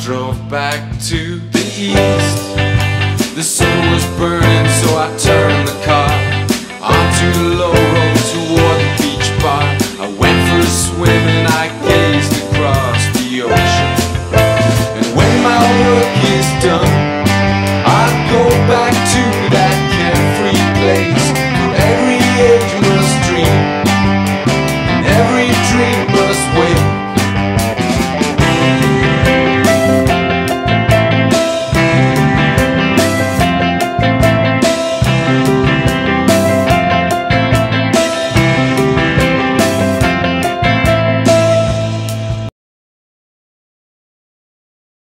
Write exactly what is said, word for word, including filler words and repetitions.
drove back to the east. The sun was burning, so I turned the car onto the low road toward the beach bar. I went for a swim and I gazed across the ocean. And when my work is done,